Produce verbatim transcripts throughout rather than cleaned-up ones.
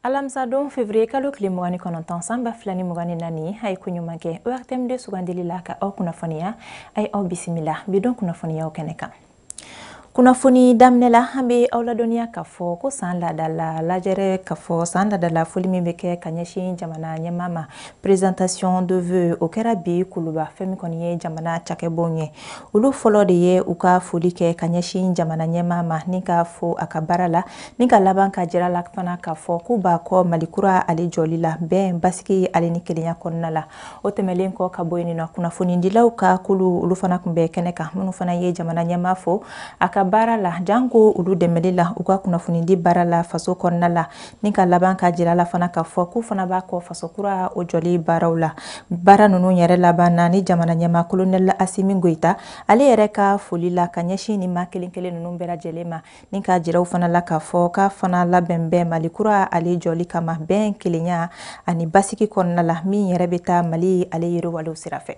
Alamisa don février kalo tile mugan ni kɔnɔntɔn san ba fila ni mugan ni naani a ye koɲuman kɛ O R T M de sugandili la ka aw kunnafoniya a ye aw bisimila bi don kunnafoniyaw kɛnɛ kan. Kunnafoni daminɛ la an bɛ aw ladɔnniya k'a fɔ ko san laadala lajɛrɛ k'a fɔ san laadala foli min bɛ kɛ ka ɲɛsin jamana ɲɛmaa ma présentation de vœux o kɛra bi kuluba fɛn min kɔni ye jamana cakɛbɔw ye olu fɔlɔ de ye u ka foli kɛ ka ɲɛsin jamana ɲɛmaa ma ni ka fɔ a ka baara la ni ka laban ka jira la fana k'a fɔ k'u b'a kɔ Malikura ale jɔli la bɛn basigi ale ni kelenya kɔnɔna la o tɛmɛlen kɔ ka bɔ yen nɔ kunnafonidilaw ka kulu olu fana tun bɛ kɛnɛ kan minnu fana ye jamana ɲɛmaa fo a ka baara la janko olu dɛmɛli la u ka kunnafonidi baara la faso kɔnɔna la ni ka laban ka jira la fana ka fɔ k'u fana b'a kɔ faso kura o jɔli baaraw la baara ninnu yɛrɛ laban na ni jamana ɲɛmaa kolonɛl Asimi Goita ale yɛrɛ ka foli la ka ɲɛsin ni maa kelen kelen ninnu bɛɛ lajɛlen ma ni ka jiraw fana la ka fɔ k'a fana labɛn bɛn Malikura ale jɔli kama bɛn kelenya ani basigi kɔnɔna la min yɛrɛ bɛ taa Mali ale yiriwaliw sira fɛ.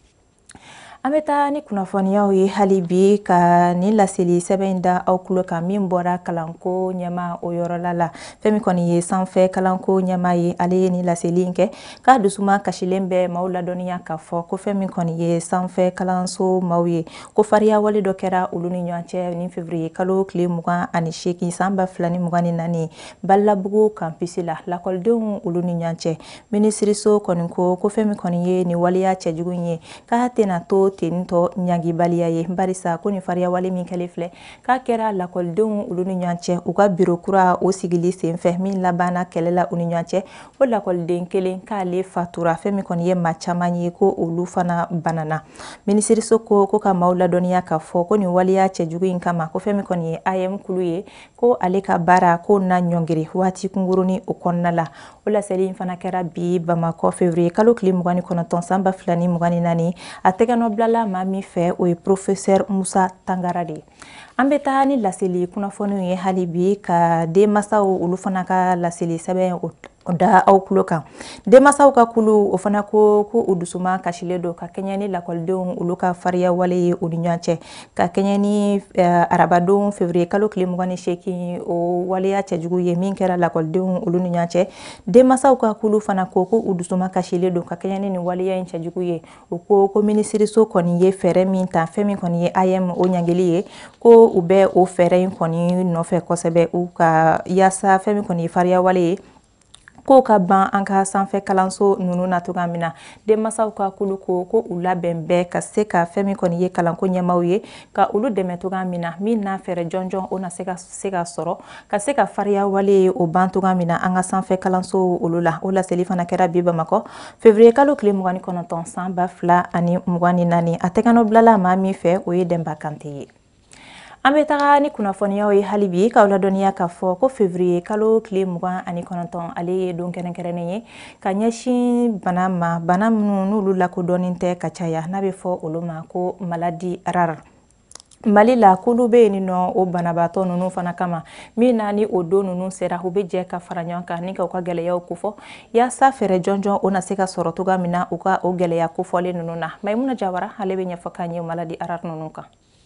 An bɛ taa ni kunnafoniyaw ye hali bi ka ni laseli sɛbɛn da aw tulo kan min bɔra kalanko ɲɛmaa o yɔrɔla la fɛn min kɔni ye sanfɛ kalanko ɲɛmaa ye ale ye ni laseli kɛ k'a dusuma kasilen bɛ maaw ladɔnniya k'a fɔ ko fɛn min kɔni ye sanfɛ kalanso maaw ye ko fariya wale dɔ kɛra olu ni ɲɔgɔn cɛ ni février kalo tile mugan ani seegin san ba fila ni mugan ni naani Balabugu campus la lakɔlidenw olu ni ɲɔgɔn cɛ minisiriso kɔni ko ko fɛn min kɔni ye ni waleya cɛjugu ye k'a tɛna to tentɔ ɲagibaliya ye barisa ko ni fariya wale min kɛlen filɛ k'a kɛra lakɔlidenw olu ni ɲɔgɔn cɛ u ka biro kura o sigili senfɛ min labanna kɛlɛ la u ni ɲɔgɔn cɛ o lakɔliden kelen k'ale fatura fɛn min kɔni ye maa caman ye ko olu fana banana minisiriso ko ko ka maaw ladɔnniya k'a fɔ ko ni waleya cɛjugu in kama ko fɛn min kɔni ye A M kulu ye ko ale ka baara ko na ɲɔngiri waati kunkurunin o kɔnɔna la o laseli in fana kɛra bi Bamakɔ février kalo tile mugan ni kɔnɔntɔn san ba fila ni mugan ni naani a tɛgɛnɔ bilala maa min fɛ o ye professeur Musa Tangara de ye. An bɛ taa ni laseli kunnafoniw ye hali bi ka denmasaw olu fana ka laseli sɛbɛn o da aw tulo kan denmasaw ka kulu o fana ko ko u dusuma kasilen don ka kɛɲɛ ni lakɔlidenw olu ka fariya wale ye u ni ɲɔgɔn cɛ ka kɛɲɛ ni arabadon février kalo tile mugan ni seegin o waleya cɛjugu ye min kɛra lakɔlidenw olu ni ɲɔgɔn cɛ denmasaw ka kulu fana ko ko u dusuma kasilen don ka kɛɲɛ ni nin waleya in cɛjugu ye o ko ko minisiriso kɔni ye fɛɛrɛ min ta fɛn min kɔni ye A M o ɲangili ye ko u bɛ o fɛɛrɛ in kɔni nɔfɛ kosɛbɛ u ka yaasa fɛn min kɔni ye fariya wale ye ko ka ban an ka sanfɛ kalanso ninnu na cogoya min na denmasaw ka kulu ko ko u labɛn bɛɛ ka se ka fɛn min kɔni ye kalanko ɲɛmaaw ye ka olu dɛmɛ cogoya min na min n'a fɛɛrɛ jɔnjɔn o na se ka se ka sɔrɔ ka se ka fariya wale o ban cogoya min na an ka sanfɛ kalanso olu la o laseli fana kɛra bi Bamakɔ février kalo tile mugan ni kɔnɔntɔn san ba fila ani mugan ni naani a tɛgɛnɔ bilala maa min fɛ o ye Dɛnba Kante ye. An bɛ taga ni kunnafoniyaw ye hali bi k'aw ladɔnniya k'a fɔ ko février kalo tile mugan ani kɔnɔntɔn ale ye don kɛrɛnkɛrɛnnen ye ka ɲɛsin bana ma bana minnu n'olu lakodɔnnen tɛ ka caya n'a bɛ fɔ olu ma ko maladie rare. Mali la kulu bɛ yen nɔ o banabaatɔ ninnu fana kama min na ni o don ninnu sera u bɛ jɛ ka fara ɲɔgɔn kan ni ka u ka gɛlɛyaw kofɔ yaasa fɛɛrɛ jɔnjɔn o na se ka sɔrɔ cogoya min na u ka o gɛlɛya kofɔlen ninnu na Mayimuna Jawara ale bɛ ɲɛfɔ k'an ye maladie rare ninnu kan.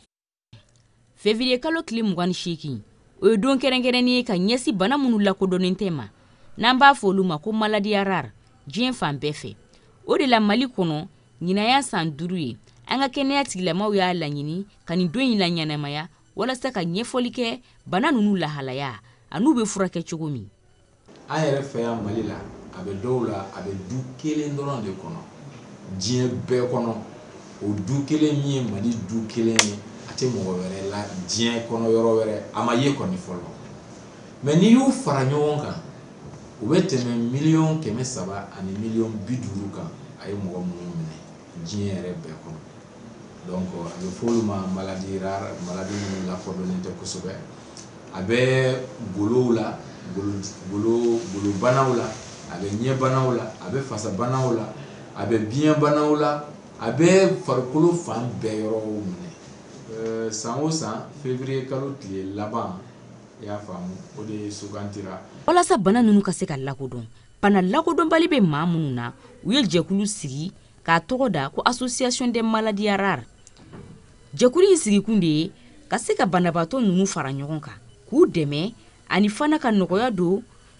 février kalo tile mugan ni seegin o ye don kɛrɛnkɛrɛnnen ye ka ɲɛsi bana minnu lakodɔnnen tɛ ma n'an b'a fɔ olu ma ko maladie rare diɲɛ fan bɛɛ fɛ o de la Mali kɔnɔ ɲinaya san duuru ye an ka kɛnɛya tigilamaw y'a laɲini ka nin don in la ɲɛnamaya walasa ka ɲɛfɔli kɛ bana ninnu lahalaya an'u bɛ furakɛ cogo min. An yɛrɛ fɛ yan Mali la a bɛ dɔw la a bɛ du kelen dɔrɔn de kɔnɔ diɲɛ bɛɛ kɔnɔ o du kelen min ye Mali du kelen ye a tɛ mɔgɔ wɛrɛ la diɲɛ kɔnɔ yɔrɔ wɛrɛ a ma ye kɔni fɔlɔ mais n'i y'u fara ɲɔgɔn kan u bɛ tɛmɛ miliyɔn kɛmɛ saba ani miliyɔn bi duuru kan a ye mɔgɔ minnu minɛ diɲɛ yɛrɛ bɛɛ kɔnɔ donc a bɛ fɔ olu ma maladie rare maladie minnu lakodɔnnen tɛ kosɛbɛ a bɛ golow la golo golo golobanaw la a bɛ ɲɛbanaw la a bɛ fasabanaw la a bɛ biyɛnbanaw la a bɛ farikolo fan bɛɛ yɔrɔw minɛ. Euh, san o san février kalo tile laban i y'a faamu o de sugantira walasa bana ninnu ka se ka lakodɔn bana lakodɔnbali bɛ maa minnu na u ye jɛkulu sigi k'a tɔgɔ da ko association des maladies rares jɛkulu in sigikun de ye ka se ka banabaatɔ ninnu fara ɲɔgɔn kan k'u dɛmɛ ani fana ka nɔgɔya don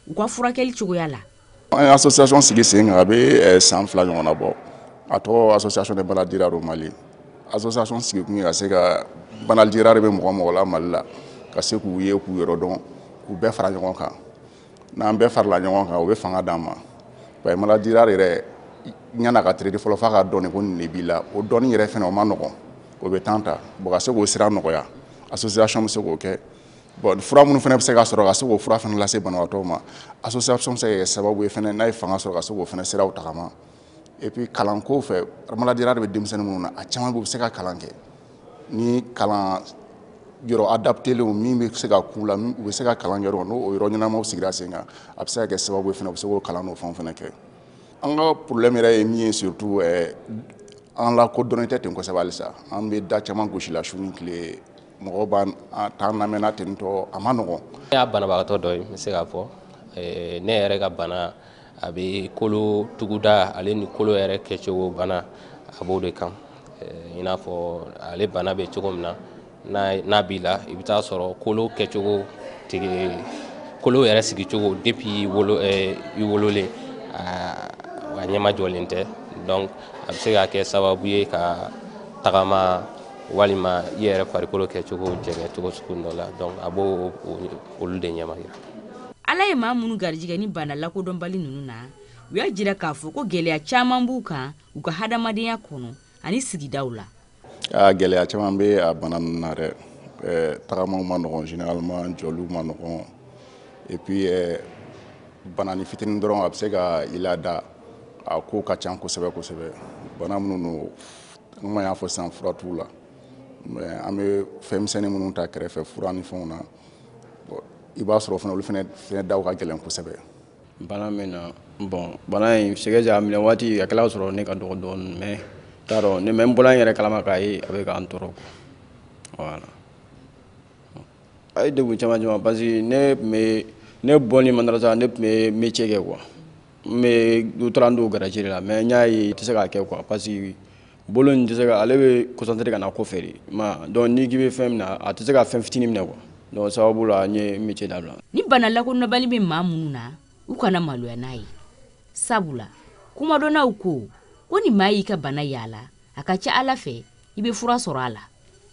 u ka furakɛli cogoya la. An ye association sigi sen kan a bɛ san fila ɲɔgɔn na bɔ a tɔgɔ association de maladie rare au Mali. Association sigi kun ye ka se ka maladie rare bɛ mɔgɔ mɔgɔ la Mali la ka se k'u ye k'u yɔrɔ dɔn k'u bɛɛ fara ɲɔgɔn kan n'an bɛɛ farala ɲɔgɔn kan u bɛ fanga d'an ma parce que maladie rare yɛrɛ ɲana ka traiter fɔlɔ f'a ka dɔn ko nin de b'i la o dɔnni yɛrɛ fɛnɛ o ma nɔgɔn o bɛ temps ta bon ka se k'o sira nɔgɔya association bɛ se k'o kɛ bon fura minnu fɛnɛ bɛ se ka sɔrɔ ka se k'o fura fɛnɛ lase banabaatɔw ma association bɛ se ka kɛ sababu ye fɛnɛ n'a ye fanga sɔrɔ ka se k'o fɛnɛ siraw tagama et puis kalanko fɛ maladie rare bɛ denmisɛnnin minnu na a caman bɛ se ka kalan kɛ ni kalan yɔrɔ adaptélenw min bɛ se ka k'u la u bɛ se ka kalan kɛ n'o o yɔrɔ ɲɛnamaw sigira sen kan a bɛ se ka kɛ sababu ye fɛnɛ u bɛ se k'o kalan n'o fɛnw fɛnɛ kɛ an ka problème yɛrɛ ye min ye surtout an lakodɔnnen tɛ ten kosɛbɛ halisa an bɛ da caman gosi la su ni tile mɔgɔw b'an t'an lamɛnna ten tɔ a ma nɔgɔn. Ne y'a banabagatɔ dɔ ye n bɛ se k'a fɔ ne yɛrɛ ka bana a bɛ kolo tuguda ale ni kolo yɛrɛ kɛcogo bana a b'o de kan i n'a fɔ ale bana bɛ cogo min na n'a b'i la i bɛ taa sɔrɔ kolo kɛcogo tigi kolo yɛrɛ sigicogo depuis i wolo i wololen a ɲɛma jɔlen tɛ donc a bɛ se ka kɛ sababu ye ka tagama walima i yɛrɛ farikolo kɛcogo jɛngɛ cogo sugu dɔ la donc a b'o olu de ɲɛma yira. Ala ye maa minnu garijɛgɛ ni bana lakodɔnbali ninnu na u y'a jira k'a fɔ ko gɛlɛya caman b'u kan u ka hadamadenya kɔnɔ ani sigidaw la. A gɛlɛya caman bɛ a bana ninnu na dɛ tagamaw ma nɔgɔn généralement jɔliw ma nɔgɔn et puis bana ni fitinin dɔrɔn a bɛ se ka i lada a ko ka ca kosɛbɛ kosɛbɛ bana minnu don n y'a fɔ sisan fura t'u la mais an bɛ fɛnmisɛnnin minnu ta kɛrɛfɛ fura ni fɛnw na i b'a sɔrɔ fana olu fɛnɛ daw ka gɛlɛn kosɛbɛ. Bana min na bon bana in sɛgɛjɛ a minɛ waati a kɛla sɔrɔ ne ka dɔgɔ dɔɔnin mais t'a dɔn ne mɛ n bɔla n yɛrɛ kalama k'a ye a bɛ k'an tɔɔrɔ voilà a ye degun caman caman parce que ne tun bɛ ne bɔli madarasa ne tun bɛ métier kɛ quoi n bɛ du taara n don garage la mais n y'a ye tɛ se k'a kɛ quoi parce que bolo in tɛ se ka ale bɛ concentré ka na ko fɛ de ma donc n'i k'i bɛ fɛn min na a tɛ se ka fɛn fitinin minɛ quoi donc sababu la n ye métier dabila. Ni bana lakodɔnbali bɛ maa minnu na u kana maloya n'a ye sabula kumadɔnnaw ko ko ni maa y'i ka bana yaala a ka ca Ala fɛ i bɛ fura sɔrɔ a la.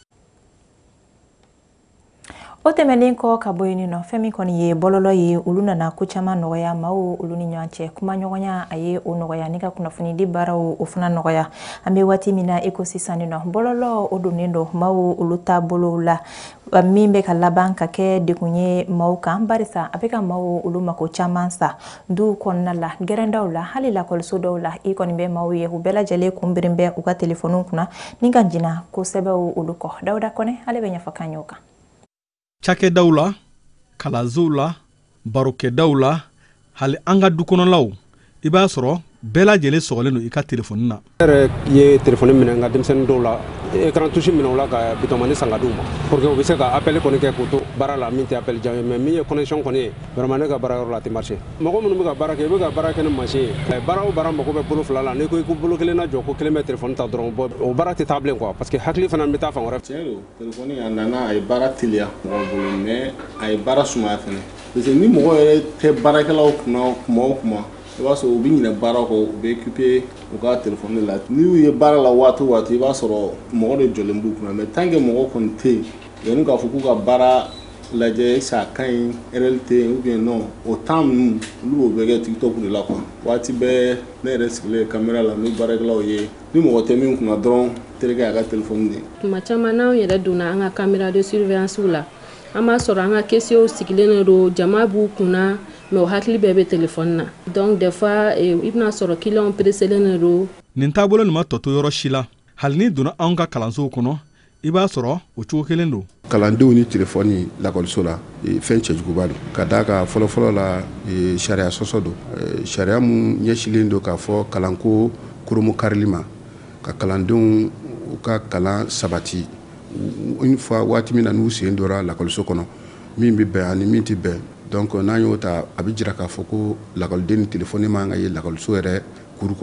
O tɛmɛnen kɔ ka bɔ yen nɔ fɛn min kɔni ye bɔlɔlɔ ye olu nana ko caman nɔgɔya maaw olu ni ɲɔgɔn cɛ kuma ɲɔgɔnya a ye o nɔgɔya ni ka kunnafoni di baaraw o fana nɔgɔya an bɛ waati min na e ko sisan nɔ bɔlɔlɔ o donnen don maaw olu taabolow la min bɛ ka laban ka kɛ degun ye maaw kan barisa a bɛ ka maaw olu mako caman sa du kɔnɔna la gɛrɛndaw la hali lakɔliso dɔw la i kɔni bɛ maaw ye u bɛɛ lajɛlen kunberen bɛ u ka telefoniw kunna ni ka jina kosɛbɛ olu kɔ Dawuda Kɔnɛ ale bɛ ɲɛfɔ kan y'o kan. Cakɛdaw la kalansow la barokɛdaw la hali an ka du kɔnɔlaw i b'a sɔrɔ bɛɛ lajɛlen sɔgɔlen don i ka telefoni na. Yɛrɛ ye telefoni minɛ n ka denmisɛnnin dɔw la écran touche minɛ u la ka bitomani san ka d'u ma pour que u bɛ se ka appel kɔni kɛ k'u to baara la min tɛ appel jan ye mais min ye connexion kɔni ye vraiment ne ka baarayɔrɔ la a tɛ marché mɔgɔ minnu bɛ ka baara kɛ i bɛ ka baara kɛ ni mansin ye baara o baara mago bɛ bolo fila la n'i ko i ko bolo kelen na jɔ ko kelen bɛ telefoni ta dɔrɔn o baara tɛ taa bilen quoi parce que hakili fana bɛ taa fan wɛrɛ. Tiɲɛ don telefoni a nana a ye baara teliya mɔgɔ bolo mais a ye baara sumaya fɛnɛ parce que ni mɔgɔ yɛrɛ tɛ baarakɛlaw kunna kuma o kuma i b'a sɔrɔ u bɛ ɲinɛ baara kɔ u bɛ occupé u ka telefoni la n'i y'u ye baara la waati o waati i b'a sɔrɔ mɔgɔ de jɔlen b'u kunna mais tant que mɔgɔ kɔni tɛ yen yanni k'a fɔ k'u ka baara lajɛ est-ce que a ka ɲi réalité ou bien non o temps ninnu olu b'o bɛɛ kɛ TikTok de la quoi waati bɛɛ ne yɛrɛ sigilen caméra la ni baarakɛlaw ye ni mɔgɔ tɛ min kunna dɔrɔn terikɛ a ka telefoni de. Tuma caman n'anw yɛrɛ donna an ka caméra de surveillance la an b'a sɔrɔ an ka caissiers sigilen don jama b'u kunna mais o hakili bɛɛ bɛ telefoni na donc des fois i bɛna sɔrɔ clients presselen don. Nin taabolo nin ma tɔ to yɔrɔ si la hali ni donna anw ka kalansow kɔnɔ i b'a sɔrɔ o cogo kelen don. Kalandenw ni telefoni lakɔliso la fɛn cɛjuguba don ka d'a kan fɔlɔfɔlɔ la sariya sɔsɔ don sariya mun ɲɛsilen don k'a fɔ kalanko koromo karili ma ka kalandenw u ka kalan sabati une fois waati min na n'u sen dora lakɔliso kɔnɔ min bɛ bɛn ani min tɛ bɛn donc n'an y'o ta a bɛ jira k'a fɔ ko lakɔliden ni telefoni man ka ye lakɔliso yɛrɛ kuru kɔnɔ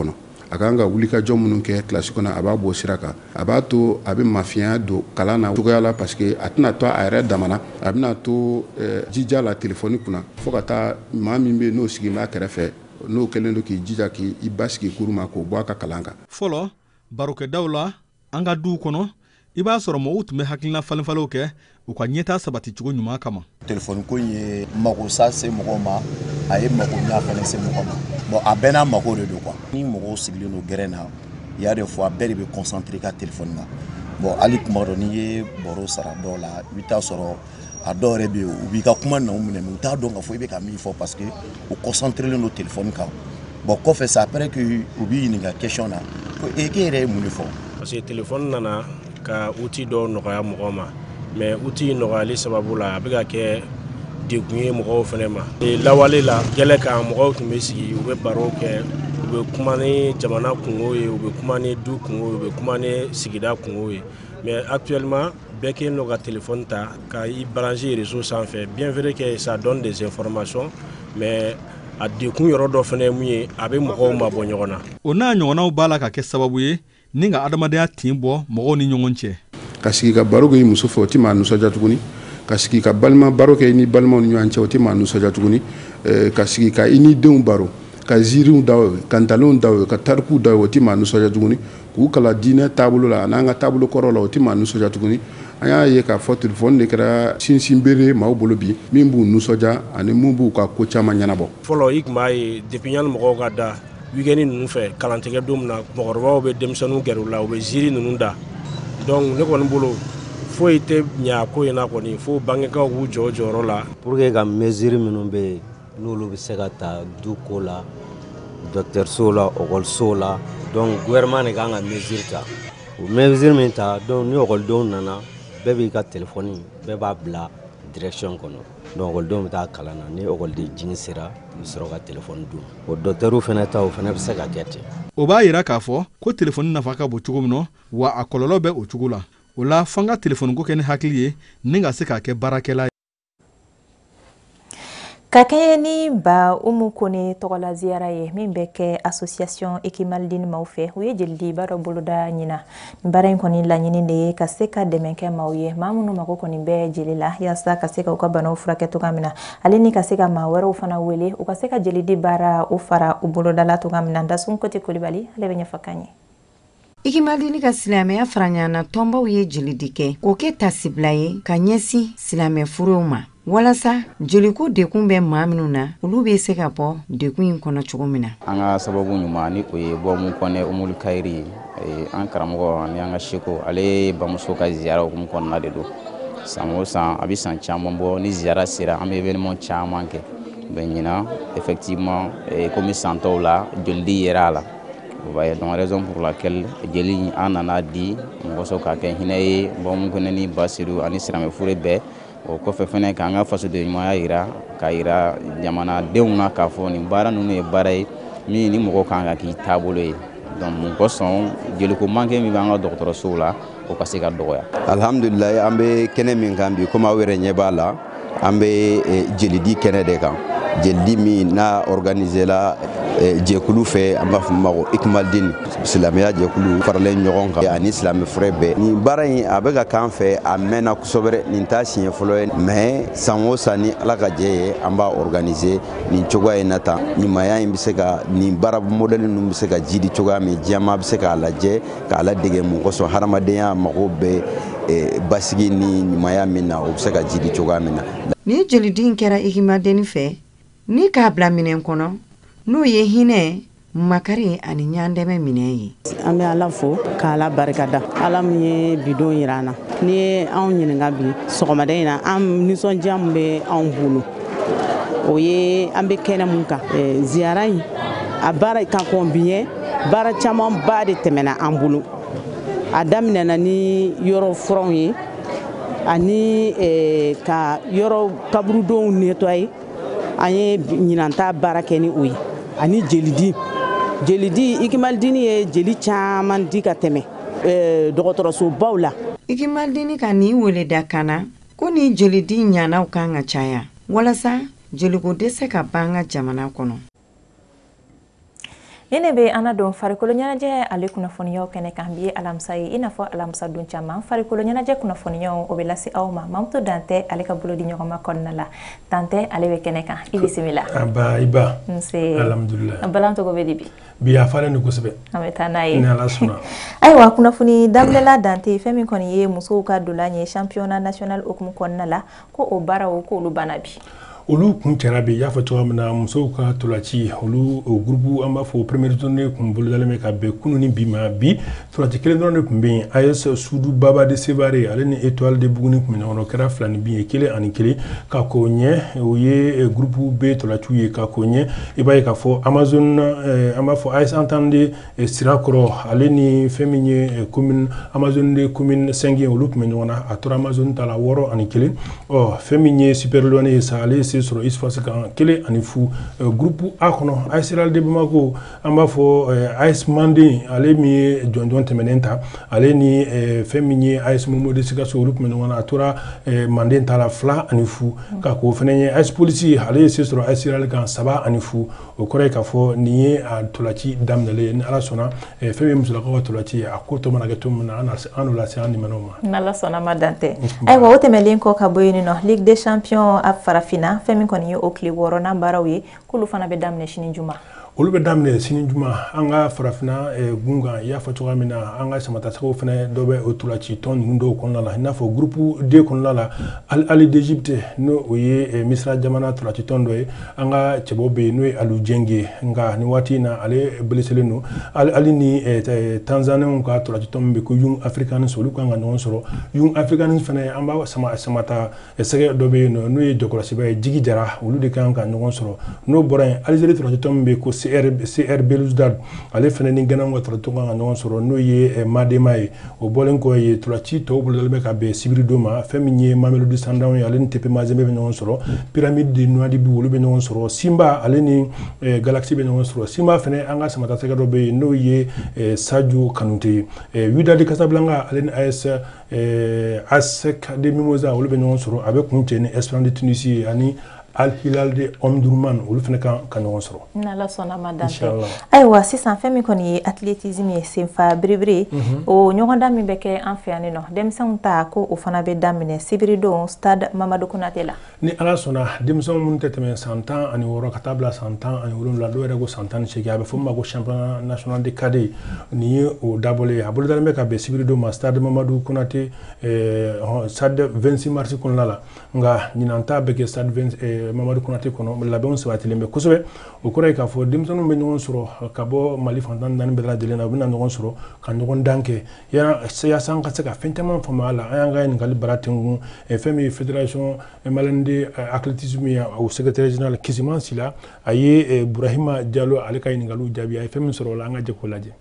a kan ka wulikajɔ minnu kɛ kilasi kɔnɔ a b'a bɔ sira kan a b'a to a bɛ mafiya don kalan na cogoya la parce que a tɛna to a yɛrɛ damana a bɛna to jija la telefɔni kunna fo ka taa maa min bɛ n'o sigi b'a kɛrɛfɛ n'o kɛlen don k'i jija k'i ba sigi kuru ma k'o bɔ a ka kalan kan. Fɔlɔ barokɛdaw la an ka duw kɔnɔ i b'a sɔrɔ mɔgɔw tun bɛ hakilina falenfalenw kɛ u ka ɲɛtaa sabati cogo ɲuman kama. Telefɔni ko in ye magosa se mɔgɔw ma a ye mago ɲa fana se mɔgɔ ma bon a bɛɛ n'a mago de don quoi ni mɔgɔw sigilen don gɛrɛn na i y'a de fɔ a bɛɛ de bɛ concentré ka telefɔni na bon hali kuma dɔ n'i ye baro sara dɔw la i bɛ taa sɔrɔ a dɔw yɛrɛ bɛ yen u b'i ka kuma na u minɛ u t'a dɔn k'a fɔ i bɛ ka min fɔ parce que u concentré len don telefɔni kan bon kɔfɛ ça après que u b'i ɲininka question na ko e k'e yɛrɛ ye mun de fɔ. Parce que telefɔni nana ka outil dɔw nɔgɔya mɔgɔw ma mais outil nɔgɔyali sababu la a bɛ ka kɛ degun ye mɔgɔw fana ma. Lawale la gɛlɛ kan mɔgɔw tun bɛ sigi u bɛ baro kɛ u bɛ kuma ni jamana kungo ye u bɛ kuma ni du kungo ye u bɛ kuma ni sigida kungo ye mais actuellement bɛɛ kɛlen don ka téléphone ta ka i brancher réseau sanfɛ bien vrai que ça donne des informations mais a dekun yɔrɔ dɔ fana ye mun ye a bɛ mɔgɔw ma bɔ ɲɔgɔn na. O n'a ɲɔgɔnnaw b'a la ka kɛ sababu ye ni ka adamadenya tin bɔ mɔgɔw ni ɲɔgɔn cɛ. Ka sigi ka baro kɛ i muso fɛ o tɛ maa nisɔndiya tuguni ka sigi ka balima baro kɛ i ni balimaw ni ɲɔgɔn cɛ o tɛ maa nisɔndiya tuguni ka sigi ka i ni denw baro ka ziiriw da o ye ka ntalenw da o ye ka tarikuw da o ye o tɛ maa nisɔndiya tuguni k'u kala diinɛ taabolo la an'an ka taabolo kɔrɔ la o tɛ maa nisɔndiya tuguni an y'a ye k'a fɔ telefɔni de kɛra sinsinbere maaw bolo bi min b'u nisɔndiya ani min b'u ka ko caman ɲɛnabɔ. Fɔlɔ i tun b'a ye depuis yanni mɔgɔw ka da weekend ninnu fɛ kalantigɛ don min na mɔgɔkɔrɔbaw bɛ denmisɛnninw gɛrɛ u la u bɛ ziiri ninnu da donc ne kɔni bolo foyi tɛ ɲɛ ko in na kɔni fo bangekaw k'u jɔ o jɔyɔrɔ la. Pour que ka mesure minnu bɛ yen n'olu bɛ se ka ta du ko la dɔgɔtɔrɔso la ɔkɔliso la donc gouvernement de kan ka mesure ta o mesure min ta donc ni ɔkɔlidenw nana bɛɛ b'i ka telefɔni bɛɛ b'a bila direction kɔnɔ donc ɔkɔlidenw bɛ taa kalan na ni ɔkɔliden jigin sera i bɛ sɔrɔ ka telefɔni d'u ma o dɔgɔtɔrɔw fana ta o fana bɛ se ka kɛ ten. O b'a yira k'a fɔ ko telefɔni nafa ka bon cogo min na wa a kɔlɔlɔ bɛ o cogo la o la f'an ka telefɔni ko kɛ ni hakili ye ni ka se k'a kɛ baarakɛla ye. Ka kɛɲɛ ni ba Umu Kone tɔgɔla ziyara ye min bɛ kɛ association Ekimalidini maaw fɛ u ye jeli ba dɔ boloda ɲina nin baara in kɔni laɲini de ye ka se ka dɛmɛ kɛ maaw ye maa minnu mago kɔni bɛ jeli la yaasa ka se ka u ka banaw furakɛ cogoya min na ale ni ka se ka maa wɛrɛw fana wele u ka se ka jeli di baara u fara u bolodala cogoya min na Dasun Kote Kolibali ale bɛ ɲɛfɔ k'an ye. Ekimalidini ka silamɛya fara ɲɔgɔn na tɔnbaw ye jeli di kɛ k'o kɛ tasibila ye ka ɲɛsin silamɛ furuw ma walasa jeliko dekun bɛ maa minnu na olu bɛ se ka bɔ dekun in kɔnɔ cogo min na. An ka sababu ɲuman ni o ye Umu Kone Umul Kayiri an karamɔgɔ ani an ka seko ale bamuso ka ziyara hukumu kɔnɔna de don san o san a bɛ san caman bɔ ni ziyara sera an bɛ événement caman kɛ bɛ ɲina effectivement komi san tɔw la joli di yera a la o b'a ye donc raison pour laquelle jeli an nana di mɔgɔ sɔrɔ ka kɛ hinɛ ye Umu Kone ni Basiru ani silamɛ fure bɛɛ o kɔfɛ fɛnɛ k'an ka fasoden ɲumanya yira ka yira jamanadenw na k'a fɔ nin baara ninnu ye baara ye min ni mɔgɔ kan ka k'i taabolo ye donc mun kosɔn jeliko manque min b'an ka dɔgɔtɔrɔsow la o ka se ka dɔgɔya. Alhamdulilayi an bɛ kɛnɛ min kan bi komi aw yɛrɛ ɲɛ b'a la an bɛ jelidi kɛnɛ de kan jelidi min n'a organisé la jɛkulu fɛ an b'a fɔ ma ko Ekimalidini silamɛya jɛkulu faralen ɲɔgɔn kan ani silamɛ fure bɛɛ nin baara in a bɛ ka k'an fɛ a mɛnna kosɛbɛ nin t'a siɲɛ fɔlɔ ye mais san o san ni Ala ka jɛ ye an b'a organisé nin cogoya in na tan ɲumanya in bɛ se ka nin baara modèle ninnu bɛ se ka jidi cogoya min jɛma bɛ se k'a lajɛ k'a ladege mun kosɔn hadamadenya mago bɛ basigi ni ɲumanya min na o bɛ se ka jidi cogoya min na. Ni jelidi kɛra Ekimalidini fɛ ni k'a bila minɛn kɔnɔ n'o ye hinɛ makari ani ɲandɛmɛ minɛ ye. An bɛ Ala fo k'Ala barikada Ala min ye bidon yira an na ni ye anw ɲininka bi sɔgɔmada in na an nisɔndiya min bɛ anw bolo o ye an bɛ kɛnɛ mun kan ziyara in a baara ka kɔn biɲɛ baara caman ba de tɛmɛna an bolo a daminɛna ni yɔrɔ furanw ye ani ka yɔrɔ kaburudenw nettoyer an ye ɲinanta baara kɛ ni o ye ani jelidi jelidi Ekimalidini ye jeli caman di ka tɛmɛ dɔgɔtɔrɔsobaw la. Ekimalidini ka nin wele da kana ko ni jelidi ɲanaw kan ka caya walasa jeliko dɛsɛ ka ban ka jamana kɔnɔ. Nene be ana don farikolo ɲɛnajɛ ale kunnafoniyaw kɛnɛ kan bi alamisa ye i n'a fɔ alamisa don caman farikolo ɲɛnajɛ kunnafoniyaw o bɛ lase aw ma Mamuto Dantɛ ale ka bolo di ɲɔgɔnma kɔnɔna la Dantɛ ale bɛ kɛnɛ kan i bisimila. Aba iba nse alhamdulillah balan tɔgɔ bɛ di bi bi a falen ni kosɛbɛ an bɛ taa n'a ye ni ala sɔnna ayiwa kunnafoni daminɛla Dantɛ fɛn min kɔni ye musow ka dolan ye championnat national hukumu kɔnɔna la ko o baaraw ko olu banna bi olu kun cɛra bi y'a fɔ cogoya min na musow ka tolaci olu o groupe an b'a fɔ première journée kun bolodalen bɛ ka bɛn kunu ni bi ma bi tolaci kelen dɔrɔn de kun bɛ yen A S Sudu Baba de Sevare ale ni Étoile de Buguni kun bɛ ɲɔgɔn na o kɛra fila ni bin ye kelen ani kelen ka k'o ɲɛ o ye groupe bɛ tolaciw ye ka k'o ɲɛ i b'a ye k'a fɔ Amazon an b'a fɔ A S Entente Sirakɔrɔ ale ni fɛn min ye commune Amazon de commune cinq ye olu kun bɛ ɲɔgɔn na a tora Amazon ta la wɔɔrɔ ani kelen ɔ fɛn min ye Super Lion ye sa ale se sɔrɔ isfasi kan kelen ani fu groupe A kɔnɔ A S Real de Bamako an b'a fɔ A S Manden ale min ye jɔnjɔn tɛmɛnen ta ale ni fɛn min ye A S Momo de Sikaso olu kun bɛ ɲɔgɔn na a tora Manden ta la fila ani fu ka k'o fɛnɛ ye A S Polisi ale ye se sɔrɔ A S Real kan saba ani fu o kɔrɔ ye k'a fɔ nin ye a tolaci daminɛlen ni ala sɔnna fɛn min musolakaw ka tolaci ye a ko tɔ mana kɛ cogo min na an n'o lase an nimɛnɛw ma n'ala sɔnna ma Dantɛ ayiwa o tɛmɛlen kɔ ka bɔ yen nɔ Ligue des Champions a farafinna fɛn min kɔni ye o tile wɔɔrɔnan baaraw ye k'olu fana bɛ daminɛ sini juma olu bɛ daminɛ sini juma an ka farafinna gunkan i y'a fɔ cogoya min na an ka samatasɛgɛw fana dɔ bɛ o tolaci tɔn ninnu dɔw kɔnɔna la i n'a fɔ groupe D kɔnɔna la Al Ali d'Egypte n'o o ye Misira jamana tolaci tɔn dɔ ye an ka cɛbɔ bɛ yen n'o ye Alu Jenge nka nin waati in na ale blesselen don Al Ali ni Tanzaniens ka tolaci tɔn min bɛ ko Young Africans olu kan ka ɲɔgɔn sɔrɔ Young Africans fana an b'a sama samata sɛgɛ dɔ bɛ yen nɔ n'o ye jɔkɔlɔsiba ye Jigi Jara olu de kan ka ɲɔgɔn sɔrɔ n'o bɔra yen Algérie tolaci tɔn min bɛ ko C R Belouizdad ale fana ni Ghana ka tolaci tɔn kan ka ɲɔgɔn sɔrɔ n'o ye Madema ye o bɔlen kɔ ye tolaci tɔw bolodalen bɛ ka bɛn sibiri don ma fɛn min ye Mamelodi Sundowns ye ale ni T P Mazembe bɛ ɲɔgɔn sɔrɔ Pyramide de Nouadhibou olu bɛ ɲɔgɔn sɔrɔ Simba ale ni Galaxy bɛ ɲɔgɔn sɔrɔ Simba fana an ka samatasɛgɛ dɔ bɛ yen n'o ye Sadio Kanute ye Wydad Casablanca ale ni A S ASEC de Mimosa olu bɛ ɲɔgɔn sɔrɔ a bɛ kun cɛ ni Esperance de Tunisie ani Al Hilal de Omdurman olu fana kan ka ɲɔgɔn sɔrɔ n'ala sɔnna ma Dantɛ ayiwa sisan fɛn min kɔni ye athlétisme ye senfa biribiri o ɲɔgɔndan min bɛ kɛ an fɛ yan nɔ denmisɛnw ta ko o fana bɛ daminɛ sibiri don stade Mamadou Konate la ni ala sɔnna denmisɛnw minnu tɛ tɛmɛ san tan ani wɔɔrɔ ka taa bila san tan ani wolonwula dɔw yɛrɛ ko san tan ni seegin a bɛ fɔ min ma ko championnat national de cadets nin ye o dabɔlen ye a bolodalen bɛ ka bɛn sibiri don ma stade Mamadou Konate stade vingt-six mars kɔnɔna la nka ɲinan ta bɛ kɛ stade Mamadou Konate kɔnɔ labɛnw sabatilen bɛ kosɛbɛ o kɔrɔ ye k'a fɔ denmisɛnninw bɛ ɲɔgɔn sɔrɔ ka bɔ Mali fantan naani bɛɛ lajɛlen na u bɛna ɲɔgɔn sɔrɔ ka ɲɔgɔn dan kɛ yaasa an ka se ka fɛn caman faamu a la an y'an ka ɲininkali bara tɛnku fɛn min ye fédération malienne de athlétisme ye o secrétaire général Kisiman Sila a ye Burahima Diallo ale ka ɲininkaliw jaabi a ye fɛn min sɔrɔ o la an ka jɛ k'o lajɛ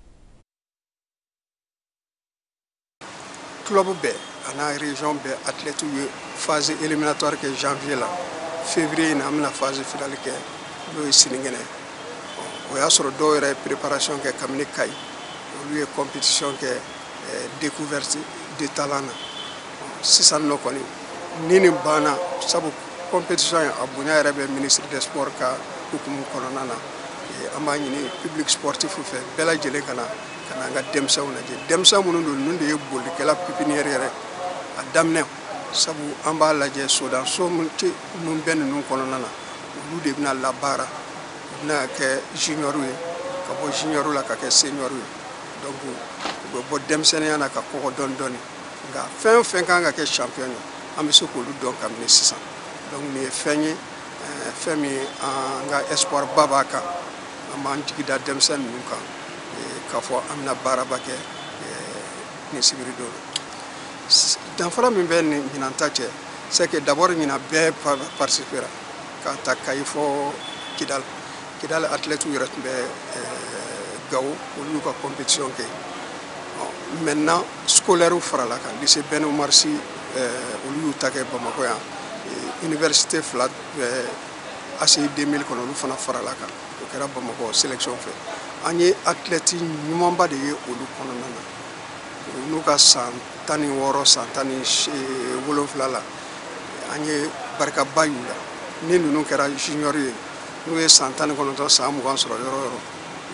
club bɛɛ a n'a région bɛɛ athlètes ye phase éliminatoire kɛ janvier la février in na an bɛna phase finale kɛ n'o ye sinikɛnɛ o y'a sɔrɔ dɔw yɛrɛ ye préparation kɛ kabini Kayi olu ye compétition kɛ découverte de talent na sisan nɔ kɔni ni nin banna sabu compétition in a bonya yɛrɛ bɛ ministre des sports ka hukumu kɔnɔna na an b'a ɲini public sportif fɛ bɛɛ lajɛlen ka na ka na an ka denmisɛnw lajɛ denmisɛn minnu don ninnu de ye bolikɛla pipinière yɛrɛ a daminɛ sabu an b'a lajɛ sodanso minnu bɛ ninnu kɔnɔna na olu de bɛna labaara u bɛna kɛ junior ye ka bɔ junior la ka kɛ senior ye donc u bɛ bɔ denmisɛnninya na ka kɔgɔ dɔɔni dɔɔni nka fɛn o fɛn kan ka kɛ champion ye an bɛ se k'olu dɔn kabini sisan donc nin ye fɛn ye fɛn min an ka espoir ba b'a kan an b'an jigi da denmisɛn ninnu kan k'a fɔ an bɛna baaraba kɛ nin sibiri don danfara min bɛ nin ɲinan ta cɛ c'est que d'abord ɲinan bɛɛ participera ka ta Kayi fɔ Kidal Kidal athlètes yɛrɛ tun bɛ Gawo olu y'u ka compétition kɛ maintenant scolaire farala kan lycée Ben Omar Sy olu y'u ta kɛ Bamakɔ yan université fila A C I deux mille kɔnɔ olu fana farala kan o kɛra Bamakɔ sélection fɛ an ye athlète ɲumanba de ye olu kɔnɔna na n'u ka san tan ni wɔɔrɔ san tan ni wolonwula la an ye barikaba y'u la ni ninnu kɛra junior ye n'u ye san tan ni kɔnɔntɔn san mugan sɔrɔ yɔrɔ yɔrɔ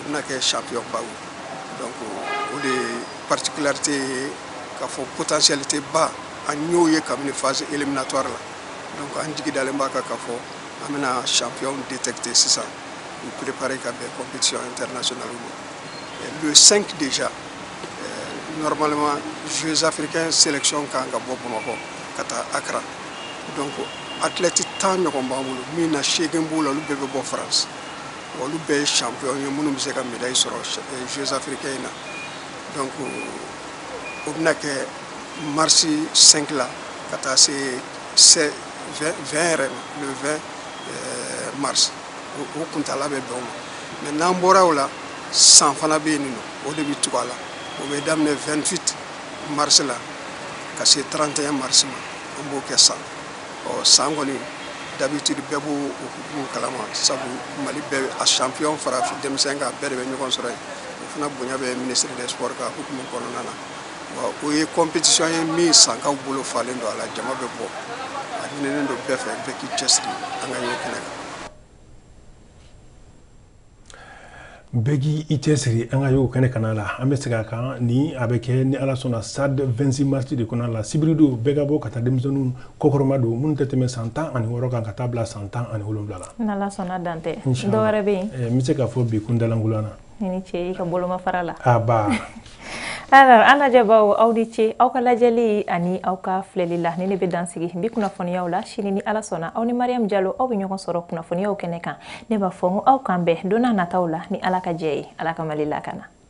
u bɛna kɛ champion ba ye donc o de ye particularité ye k'a fɔ potentialité ba an y'o ye kabini phase éliminatoire la donc an jigi dalen b'a kan k'a fɔ an bɛna champion détecter sisan u préparer ka bɛn compétition internationale ma le cinq déjà euh, normalement Jeux africains sélection kan ka bɔ Bamakɔ ka taa Accra donc athlète tan ɲɔgɔn b'an bolo min na seegin b'u la olu bɛɛ bɛ bɔ France olu bɛɛ ye champion ye minnu bɛ se ka médaille sɔrɔ Jeux africains na donc o bɛna kɛ mars cinq la ka taa se vingt yɛrɛ le vingt mars o kuntala bɛ bɛn o ma mais n'an bɔra o la san fana bɛ yen nɔ o de bɛ tugu a la o bɛ daminɛ vingt-huit mars la ka se trente et un mars ma an b'o kɛ san ɔ san kɔni d'habitude bɛɛ b'o hukumu kalama sabu Mali bɛɛ a champion farafin denmisɛn kan bɛɛ de bɛ ɲɔgɔn sɔrɔ yen o fana bonya bɛ ministre des sports ka hukumu kɔnɔna na wa o ye compétition ye min sankaw bolo falen don a la jama bɛ bɔ a ɲininen don bɛɛ fɛ bɛɛ k'i cɛsiri an ka ɲɛ kɛnɛ kan. Bɛɛ k'i cɛsiri an ka y'o kɛnɛ kana la an bɛ segin a kan ni a bɛ kɛ ni ala sɔnna stade vingt-six mars de kɔnɔna la sibiri don bɛɛ ka bɔ ka taa denmisɛnninw kɔkɔrɔma don minnu tɛ tɛmɛ san tan ani wɔɔrɔ kan ka taa bila san tan ani wolonwula la. n'ala sɔnna dan tɛ dɔwɛrɛ bɛ yen n bɛ se k'a fɔ bi kundalankolon na i ni ce i ka bolomafara la a ba alors an lajɛbaw aw ni ce aw ka lajɛli ani aw ka filɛli la ni ne bɛ dansigi bi kunnafoniyaw la sini ni ala sɔnna aw ni Mariam Jalo aw bɛ ɲɔgɔn sɔrɔ kunnafoniyaw kɛnɛ kan ne b'a fɔ n ko aw kan bɛn don n'a nataw la ni ala ka jɛ ye ala ka Mali lakana.